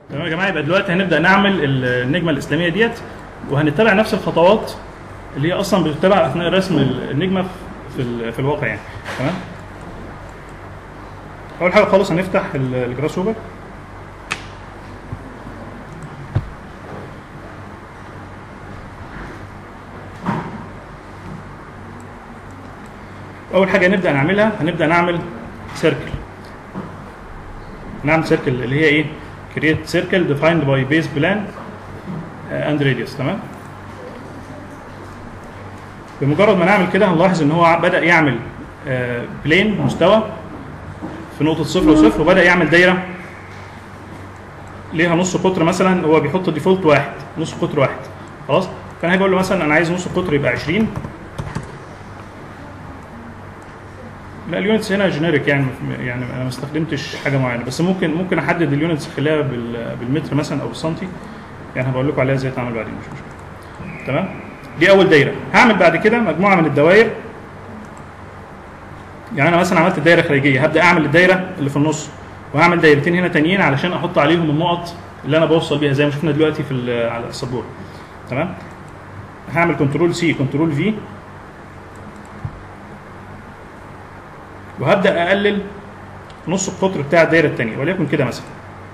تمام يا جماعه، يبقى دلوقتي هنبدا نعمل النجمه الاسلاميه ديت، وهنتبع نفس الخطوات اللي هي اصلا بتتبع اثناء رسم النجمه في الواقع يعني. تمام. اول حاجه خالص هنفتح الجراس هوبر. اول حاجه هنبدا نعملها، هنبدا نعمل سيركل. نعمل سيركل اللي هي ايه؟ create circle defined by base plan and radius. تمام. بمجرد ما نعمل كده هنلاحظ ان هو بدا يعمل بلين مستوى في نقطه 0 و0، وبدا يعمل دايره ليها نص قطر. مثلا هو بيحط ديفولت واحد، نص قطر واحد. خلاص. فانا هاجي اقول له مثلا انا عايز نص قطر يبقى 20. لا، اليونتس هنا جينيريك يعني انا ما استخدمتش حاجه معينه، بس ممكن احدد اليونتس اخليها بالمتر مثلا او بالسنتي، يعني هبقول لكم عليها ازاي تعمل بعدين، مش مشكله. تمام. دي اول دايره. هعمل بعد كده مجموعه من الدوائر. يعني انا مثلا عملت دايره خارجيه، هبدا اعمل الدايره اللي في النص، وهعمل دايرتين هنا تانيين علشان احط عليهم النقط اللي انا بوصل بيها زي ما شفنا دلوقتي على السبوره. تمام. هعمل كنترول سي كنترول في، وهبدا اقلل نص القطر بتاع الدايره الثانيه، وليكن كده مثلا.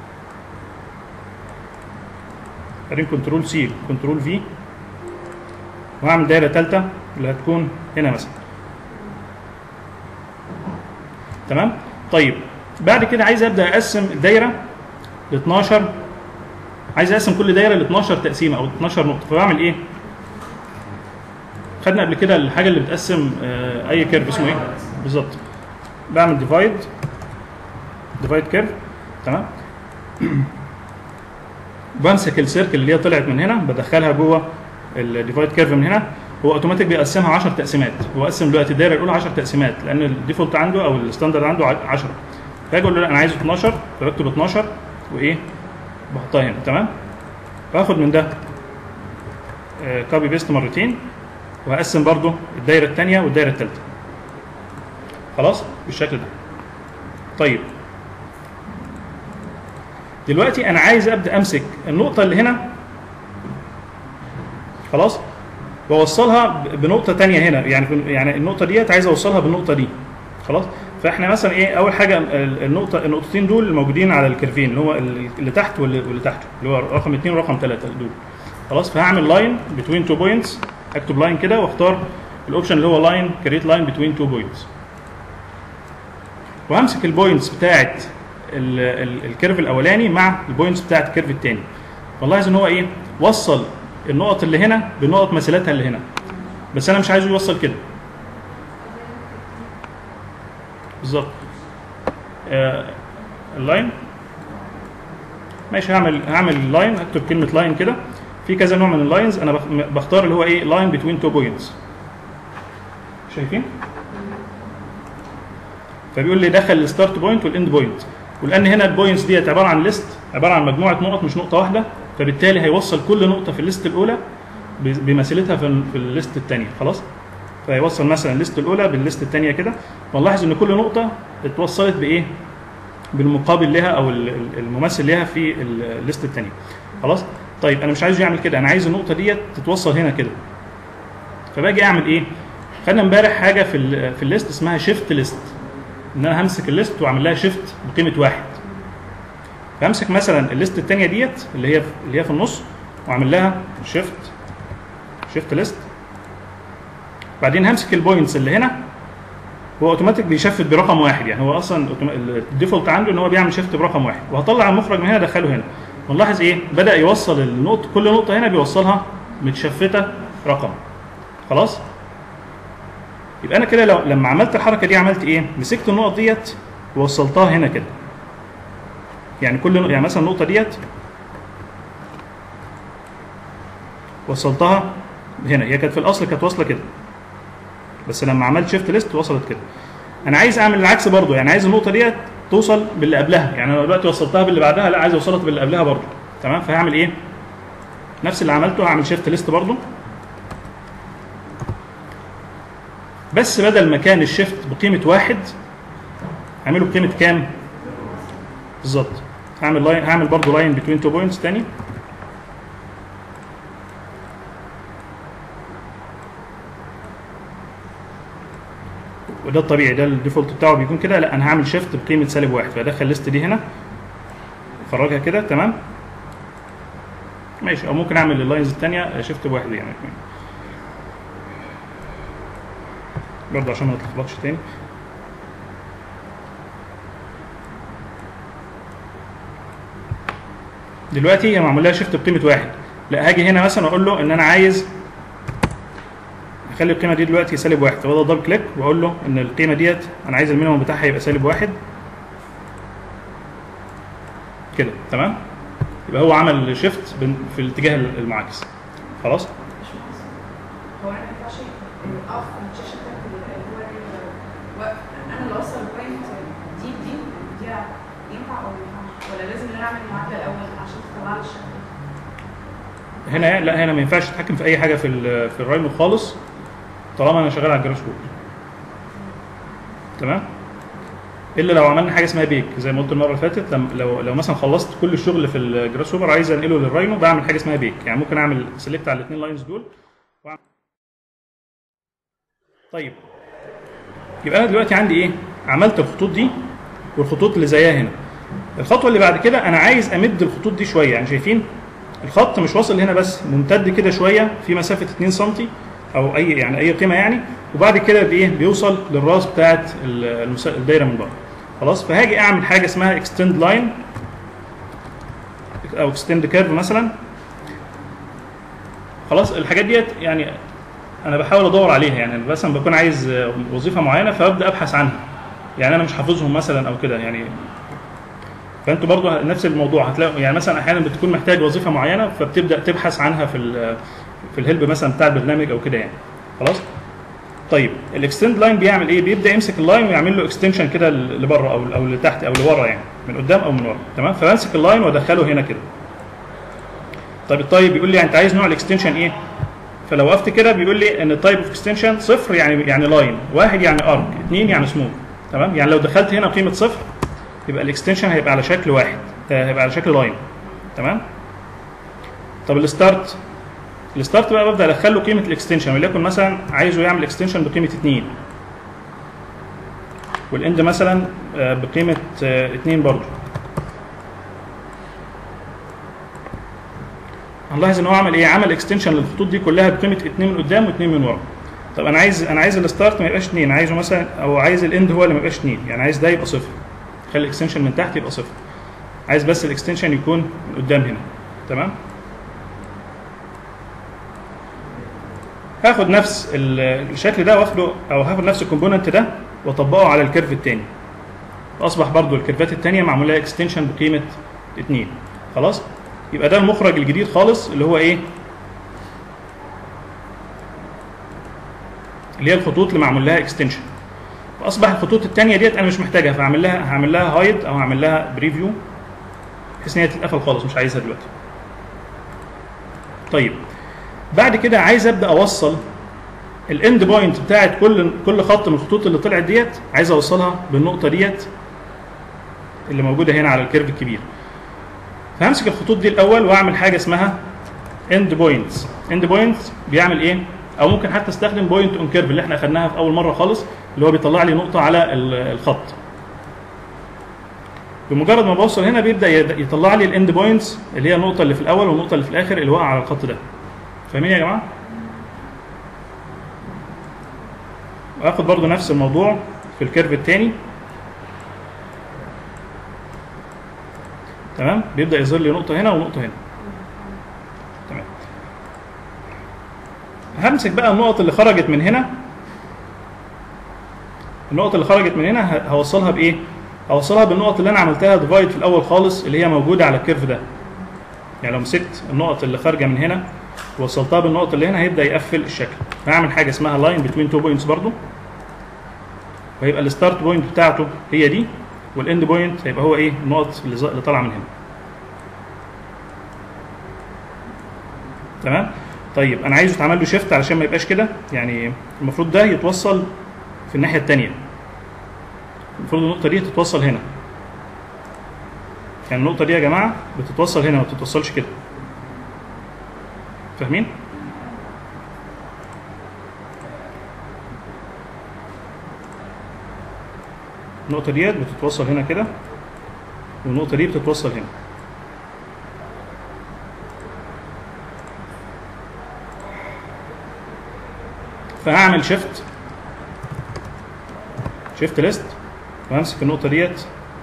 بعدين كنترول سي كنترول في، وهعمل دايره ثالثه اللي هتكون هنا مثلا. تمام. طيب بعد كده عايز ابدا اقسم الدايره ل 12، عايز اقسم كل دايره ل 12 تقسيمه او 12 نقطه. فبعمل ايه؟ خدنا قبل كده الحاجه اللي بتقسم اي كيرف اسمه ايه؟ بالظبط. بعمل ديفايد كيرف. تمام. بمسك السيركل اللي هي طلعت من هنا، بدخلها جوه الديفايد كيرف من هنا. هو اوتوماتيك بيقسمها 10 تقسيمات. هو قسم دلوقتي الدايره الاولى 10 تقسيمات لان الديفولت عنده او الستاندرد عنده 10. فاجي اقول له انا عايزه 12، فبكتب 12 وايه؟ بحطها هنا. تمام. باخد من ده كوبي بيست مرتين، وهقسم برده الدايره الثانيه والدايره الثالثه. خلاص بالشكل ده. طيب دلوقتي انا عايز ابدا امسك النقطه اللي هنا، خلاص، واوصلها بنقطه ثانيه هنا. يعني النقطه ديت عايز اوصلها بالنقطه دي. خلاص. فاحنا مثلا ايه؟ اول حاجه النقطتين دول الموجودين على الكيرفين، اللي هو اللي تحت واللي تحته، اللي هو رقم 2 ورقم 3 دول. خلاص. فهعمل لاين بتوين 2 بوينتس، اكتب لاين كده واختار الاوبشن اللي هو لاين كريت لاين بتوين 2 بوينتس، وهمسك البوينتس بتاعت الكيرف الاولاني مع البوينتس بتاعت الكيرف الثاني. فلاحظ ان هو ايه؟ وصل النقط اللي هنا بالنقط مثيلاتها اللي هنا، بس انا مش عايزه يوصل كده بالظبط. اللاين ماشي. هعمل لاين، اكتب كلمه لاين كده. في كذا نوع من اللاينز، انا بختار اللي هو ايه؟ لاين بتوين 2 بوينتس. شايفين؟ فبيقول لي دخل الستارت بوينت والاند بوينت، ولان هنا البوينتس ديت عباره عن ليست، عباره عن مجموعه نقط مش نقطه واحده، فبالتالي هيوصل كل نقطه في الليست الاولى بمثيلتها في الليست الثانيه. خلاص. فيوصل مثلا الليست الاولى بالليست الثانيه كده، ونلاحظ ان كل نقطه اتوصلت بايه؟ بالمقابل لها او الممثل لها في الليست الثانيه. خلاص. طيب انا مش عايزه يعمل كده، انا عايز النقطه ديت تتوصل هنا كده. فباجي اعمل ايه؟ خدنا امبارح حاجه في الليست اسمها شيفت ليست، ان انا همسك الليست واعمل لها شيفت بقيمه 1. فامسك مثلا الليست الثانيه ديت اللي هي في النص، واعمل لها شيفت ليست. بعدين همسك البوينتس اللي هنا، هو اوتوماتيك بيشفت برقم 1. يعني هو اصلا الديفولت عنده ان هو بيعمل شيفت برقم 1، وهطلع المخرج من هنا ادخله هنا. ونلاحظ ايه؟ بدا يوصل النقطه، كل نقطه هنا بيوصلها متشفته رقم. خلاص. يبقى انا كده لما عملت الحركه دي عملت ايه؟ مسكت النقط ديت ووصلتها هنا كده. يعني يعني مثلا النقطه ديت وصلتها هنا، هي كانت في الاصل كانت واصله كده، بس لما عملت شيفت ليست وصلت كده. انا عايز اعمل العكس برضو، يعني عايز النقطه ديت توصل باللي قبلها. يعني انا دلوقتي وصلتها باللي بعدها، لا عايز اوصلها باللي قبلها برضو. تمام. فهعمل ايه؟ نفس اللي عملته، هعمل شيفت ليست برضو، بس بدل ما كان الشيفت بقيمه 1 هعمله بقيمه كام؟ بالظبط. هعمل برضه لاين بتوين تو بوينتس تاني. وده الطبيعي، ده الديفولت بتاعه بيكون كده. لا انا هعمل شيفت بقيمه -1، فادخل الليست دي هنا افرجها كده تمام ماشي. او ممكن اعمل اللاينز الثانيه شيفت ب1 يعني برضه عشان ما نتلخبطش تاني. دلوقتي هي معمول لها شيفت بقيمه 1. لا هاجي هنا مثلا واقول له ان انا عايز اخلي القيمه دي دلوقتي -1، فبضغط دبل كليك واقول له ان القيمه ديت انا عايز المينيمم بتاعها يبقى -1 كده تمام. يبقى هو عمل شيفت في الاتجاه المعاكس. خلاص. هو انا ما ينفعش اقف في الشاشه بتاعت هو انا اللي اوصل البوينت دي ينفع او ما ينفعش، ولا لازم ان انا اعمل المعادله الاول عشان تطلع لي الشكل؟ هنا لا، هنا ما ينفعش تتحكم في اي حاجه في الراينو خالص طالما انا شغال على الجراس كود تمام. الا لو عملنا حاجه اسمها بيك زي ما قلت المره اللي فاتت. لو مثلا خلصت كل الشغل في الجراس هوبر عايز انقله للراينو، بعمل حاجه اسمها بيك. يعني ممكن اعمل سيلكت على الاثنين لاينز دول طيب يبقى انا دلوقتي عندي ايه؟ عملت الخطوط دي والخطوط اللي زيها هنا. الخطوه اللي بعد كده انا عايز امد الخطوط دي شويه. يعني شايفين الخط مش واصل هنا بس، ممتد كده شويه في مسافه 2 سم او اي قيمه يعني، وبعد كده بيوصل للراس بتاعت الدايره من بره. خلاص. فهاجي اعمل حاجه اسمها اكستند لاين او اكستند كيرف مثلا. خلاص. الحاجات ديت يعني انا بحاول ادور عليها، يعني مثلا بكون عايز وظيفه معينه فببدا ابحث عنها، يعني انا مش حافظهم مثلا او كده يعني. فانتوا برضو نفس الموضوع هتلاقوا، يعني مثلا احيانا بتكون محتاج وظيفه معينه فبتبدا تبحث عنها في الهيلب مثلا بتاع البرنامج او كده يعني. خلاص. طيب الاكستند لاين بيعمل ايه؟ بيبدا يمسك اللاين ويعمل له اكستنشن كده لبره او لتحت او لورا، يعني من قدام او من ورا تمام. فبمسك اللاين وادخله هنا كده. طيب بيقول لي انت عايز نوع الاكستنشن ايه؟ فلو وقفت كده بيقول لي ان التايب اوف اكستنشن 0 يعني لاين، 1 يعني ارك، 2 يعني سموث تمام. يعني لو دخلت هنا قيمه 0 يبقى الاكستنشن هيبقى على شكل واحد، هيبقى على شكل لاين تمام. طب الستارت بقى ببدا ادخل له قيمه الاكستنشن، وليكن مثلا عايزه يعمل اكستنشن بقيمه 2، والاند مثلا بقيمه 2 برضه. هنلاحظ ان هو عمل ايه؟ عمل اكستنشن للخطوط دي كلها بقيمه 2 من قدام و2 من ورا. طب انا عايز الستارت ما يبقاش 2، عايزه مثلا، او عايز الاند هو اللي ما يبقاش 2، يعني عايز ده يبقى 0، خلي الاكستنشن من تحت يبقى 0، عايز بس الاكستنشن يكون من قدام هنا تمام. هاخد نفس الشكل ده واخده، او هاخد نفس الكومبوننت ده واطبقه على الكيرف الثاني، اصبح برضو الكيرفات الثانيه معمول لها اكستنشن بقيمه 2. خلاص. يبقى ده المخرج الجديد خالص اللي هو ايه؟ اللي هي الخطوط اللي معمول لها اكستنشن. فاصبح الخطوط الثانيه ديت انا مش محتاجها، هعمل لها هايد او هعمل لها بريفيو بحيث ان هي تتقفل خالص، مش عايزها دلوقتي. طيب بعد كده عايز ابدا اوصل الاند بوينت بتاعت كل خط من الخطوط اللي طلعت ديت، عايز اوصلها بالنقطه ديت اللي موجوده هنا على الكيرف الكبير. فهمسك الخطوط دي الاول واعمل حاجه اسمها اند بوينتس. اند بوينتس بيعمل ايه؟ او ممكن حتى استخدم بوينت اون كيرف اللي احنا اخدناها في اول مره خالص، اللي هو بيطلع لي نقطه على الخط. بمجرد ما بوصل هنا بيبدا يطلع لي الاند بوينتس اللي هي النقطه اللي في الاول والنقطه اللي في الاخر اللي واقعه على الخط ده. فاهمين يا جماعه؟ واخد برضو نفس الموضوع في الكيرف الثاني تمام. بيبدا يظهر لي نقطه هنا ونقطه هنا تمام. همسك بقى النقط اللي خرجت من هنا، النقط اللي خرجت من هنا هوصلها بايه؟ هوصلها بالنقط اللي انا عملتها ديفايد في الاول خالص اللي هي موجوده على الكيرف ده. يعني لو مسكت النقط اللي خارجه من هنا ووصلتها بالنقط اللي هنا هيبدا يقفل الشكل. هعمل حاجه اسمها لاين بتوين تو بوينتس برضو، وهيبقى الستارت بوينت بتاعته هي دي، والاند بوينت هيبقى هو ايه؟ النقط اللي طالعه من هنا تمام. طيب انا عايزه يتعمل له شيفت علشان ما يبقاش كده، يعني المفروض ده يتوصل في الناحيه الثانيه، المفروض النقطه دي تتوصل هنا يعني النقطه دي يا جماعه بتتوصل هنا ما بتتوصلش كده، فاهمين؟ النقطه ديت بتتوصل هنا كده، والنقطه دي بتتوصل هنا. فهعمل شيفت ليست وهمسك النقطه ديت،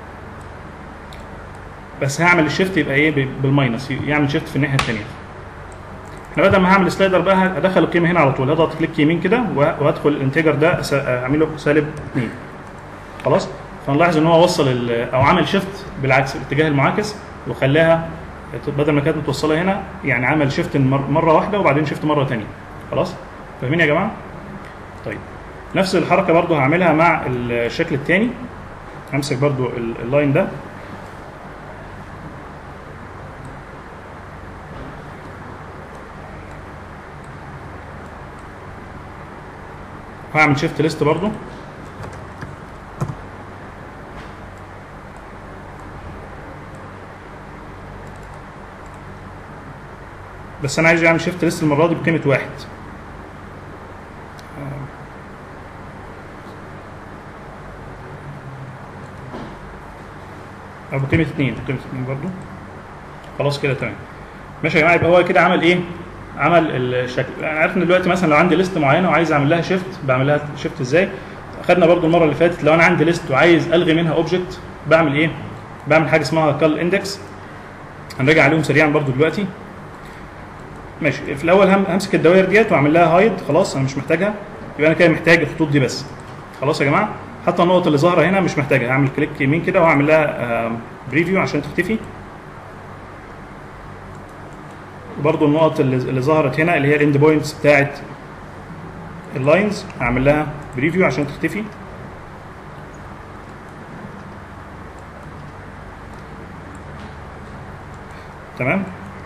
بس هعمل الشيفت يبقى ايه بالماينس، يعمل شيفت في الناحيه الثانيه. احنا بدل ما هعمل سلايدر بقى هدخل القيمه هنا على طول، هضغط كليك يمين كده وهدخل الانتجر ده اعمله -2 خلاص. فنلاحظ ان هو وصل او عمل شيفت بالعكس الاتجاه المعاكس، وخلاها بدل ما كانت متوصله هنا يعني عمل شيفت مره واحده وبعدين شيفت مره ثانيه. خلاص فاهمين يا جماعه؟ طيب نفس الحركه برضو هعملها مع الشكل الثاني. همسك برضو اللاين ده وهعمل شيفت ليست برضو، بس انا عايز اعمل شيفت ليست المره دي بقيمه 1 او بقيمه 2 برضو. خلاص كده تمام ماشي يا جماعه. يبقى هو كده عمل ايه؟ عمل الشكل. انا عارف ان دلوقتي مثلا لو عندي ليست معينه وعايز اعمل لها شيفت، بعمل لها شيفت ازاي؟ اخدنا برضو المره اللي فاتت لو انا عندي ليست وعايز الغي منها اوبجكت بعمل ايه؟ بعمل حاجه اسمها كال اندكس، هنراجع عليهم سريعا برضو دلوقتي. ماشي. في الاول همسك الدوائر ديت واعمل لها هايد، خلاص انا مش محتاجها، يبقى انا كده محتاج الخطوط دي بس. خلاص يا جماعه، حتى النقط اللي ظاهره هنا مش محتاجها، هعمل كليك يمين كده وهعمل لها بريفيو عشان تختفي. وبرضو النقط اللي ظهرت هنا اللي هي الاند بوينتس بتاعت اللاينز هعمل لها بريفيو عشان تختفي. تمام.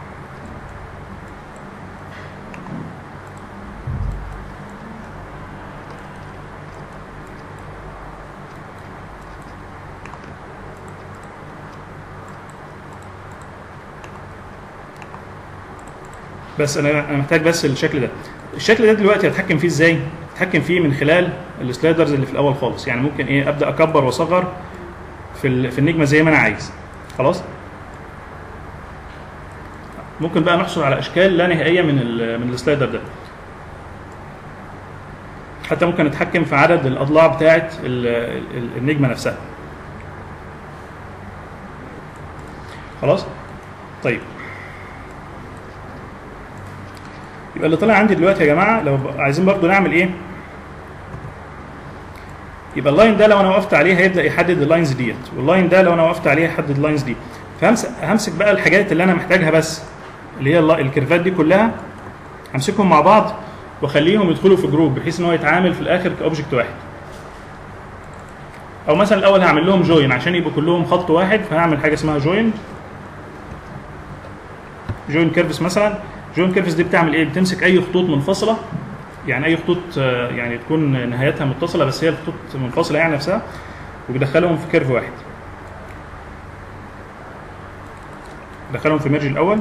بس انا محتاج بس الشكل ده. الشكل ده دلوقتي هتحكم فيه ازاي؟ هتحكم فيه من خلال السلايدرز اللي في الاول خالص. يعني ممكن ايه ابدا اكبر واصغر في النجمه زي ما انا عايز. خلاص. ممكن بقى نحصل على اشكال لا نهائيه من السلايدر ده. حتى ممكن نتحكم في عدد الاضلاع بتاعه النجمه نفسها. خلاص. طيب يبقى اللي طلع عندي دلوقتي يا جماعه، لو عايزين برضو نعمل ايه، يبقى اللاين ده لو انا وقفت عليه هيبدا يحدد اللاينز ديت، واللاين ده لو انا وقفت عليه هيحدد اللاينز دي. فهمسك بقى الحاجات اللي انا محتاجها بس، اللي هي الكيرفات دي كلها، همسكهم مع بعض واخليهم يدخلوا في جروب بحيث ان هو يتعامل في الاخر كاوبجكت واحد. او مثلا الاول هعمل لهم جوين عشان يبقوا كلهم خط واحد، فهعمل حاجه اسمها جوين كيرفس مثلا. جوين كيرفس دي بتعمل ايه؟ بتمسك اي خطوط منفصله، يعني اي خطوط يعني تكون نهايتها متصله بس هي الخطوط منفصله يعني نفسها، وبدخلهم في كيرف واحد. بدخلهم في ميرج الاول،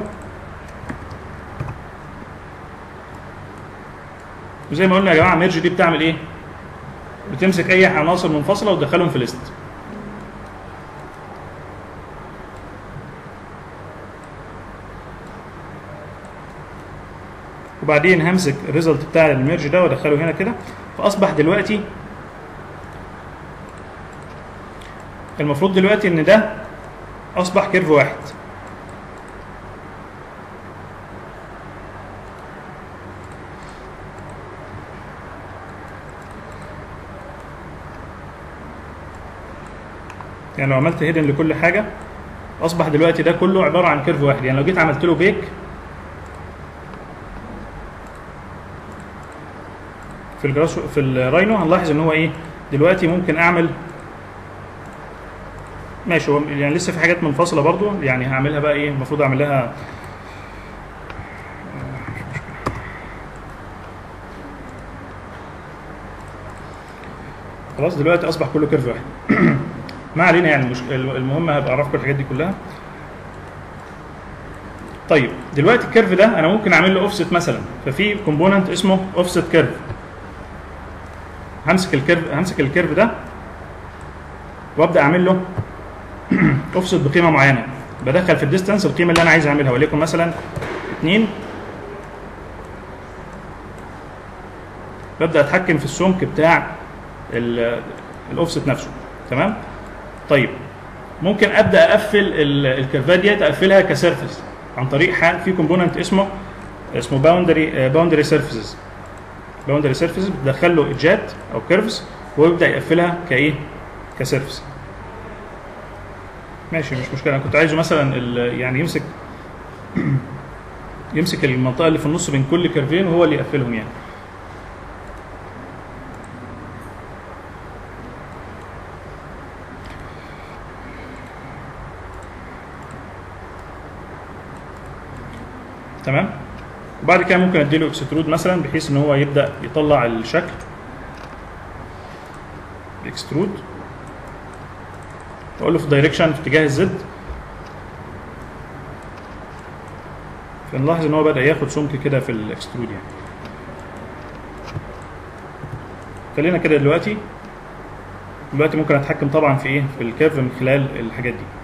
وزي ما قلنا يا جماعه ميرج دي بتعمل ايه؟ بتمسك اي عناصر منفصله وتدخلهم في ليست. وبعدين همسك الريزلت بتاع الميرج ده وادخله هنا كده. فاصبح دلوقتي المفروض دلوقتي ان ده اصبح كيرف واحد. يعني لو عملت هيدن لكل حاجه اصبح دلوقتي ده كله عباره عن كيرف واحد. يعني لو جيت عملت له بيك في الراينو هنلاحظ ان هو ايه دلوقتي ممكن اعمل ماشي. هو يعني لسه في حاجات منفصله برضو، يعني هعملها بقى ايه، المفروض اعمل لها خلاص. دلوقتي اصبح كله كيرف واحد. ما علينا يعني المهم هبقى اعرفكم الحاجات دي كلها. طيب دلوقتي الكيرف ده انا ممكن اعمل له اوفست مثلا، ففي كومبوننت اسمه اوفست كيرف. همسك الكيرف ده وابدا اعمل له اوفست بقيمه معينه، بدخل في الديستانس القيمه اللي انا عايز اعملها، وليكن مثلا 2. ببدا اتحكم في السمك بتاع الاوفست نفسه. تمام. طيب ممكن ابدا اقفل الكيرفات ديت، اقفلها كسيرفيس عن طريق في كومبوننت اسمه باوندري سيرفيسز. باوندري سيرفيسز بتدخل له ايدجات او كيرفز ويبدا يقفلها كايه؟ كسيرفيس. ماشي مش مشكله. انا كنت عايزه مثلا يعني يمسك المنطقه اللي في النص بين كل كيرفين وهو اللي يقفلهم يعني. تمام. وبعد كده ممكن اديله اكسترود مثلا بحيث ان هو يبدا يطلع الشكل. اكسترود واقول له في الدايركشن في اتجاه الزد، فنلاحظ ان هو بدا ياخد سمك كده في الاكسترود يعني. خلينا كده دلوقتي ممكن اتحكم طبعا في ايه؟ في الكيرف من خلال الحاجات دي.